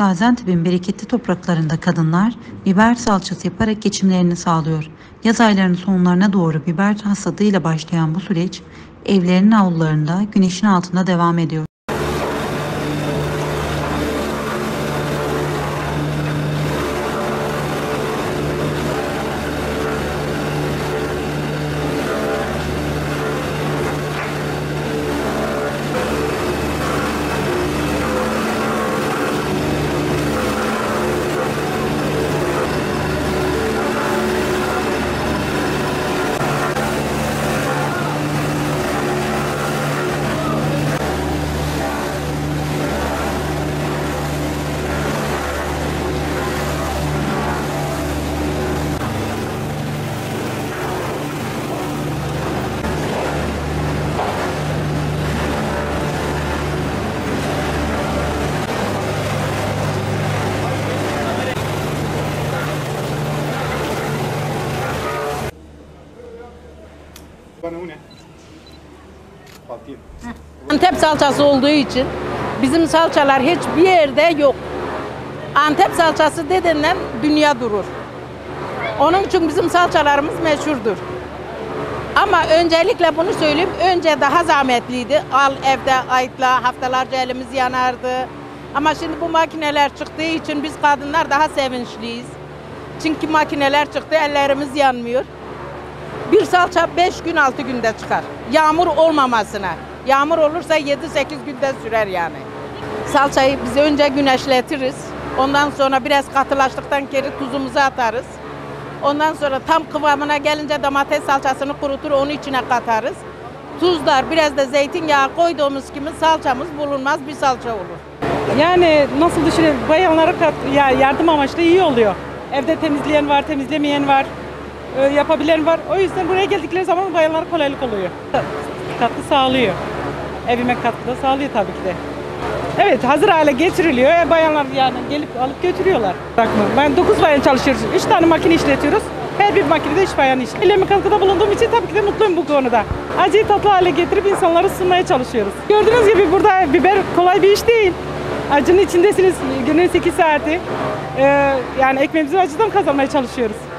Gaziantep'in bereketli topraklarında kadınlar biber salçası yaparak geçimlerini sağlıyor. Yaz aylarının sonlarına doğru biber hasadıyla başlayan bu süreç evlerinin avlularında güneşin altında devam ediyor. Antep salçası olduğu için bizim salçalar hiçbir yerde yok. Antep salçası dediğinden dünya durur. Onun için bizim salçalarımız meşhurdur. Ama öncelikle bunu söyleyeyim, önce daha zahmetliydi. Al evde ayıtla, haftalarca elimiz yanardı. Ama şimdi bu makineler çıktığı için biz kadınlar daha sevinçliyiz. Çünkü makineler çıktı, ellerimiz yanmıyor. Bir salça 5 gün 6 günde çıkar. Yağmur olmamasına. Yağmur olursa 7-8 günde sürer yani. Salçayı biz önce güneşletiriz. Ondan sonra biraz katılaştıktan geri tuzumuzu atarız. Ondan sonra tam kıvamına gelince domates salçasını kurutur, onu içine katarız. Tuzlar, biraz da zeytinyağı koyduğumuz gibi salçamız bulunmaz bir salça olur. Yani nasıl düşünelim, bayanlara yardım amaçlı iyi oluyor. Evde temizleyen var, temizlemeyen var, yapabilen var. O yüzden buraya geldikleri zaman bayanlara kolaylık oluyor. Katkı sağlıyor. Evime katkı da sağlıyor tabii ki de. Evet, hazır hale getiriliyor. Bayanlar yani gelip alıp götürüyorlar. Ben 9 bayan çalışıyoruz. 3 tane makine işletiyoruz. Her bir makinede 3 bayan işletiyor. Elime katkıda bulunduğum için tabii ki de mutluyum bu konuda. Acıyı tatlı hale getirip insanlara sunmaya çalışıyoruz. Gördüğünüz gibi burada biber kolay bir iş değil. Acının içindesiniz günün 8 saati. Yani ekmeğimizi acıdan kazanmaya çalışıyoruz.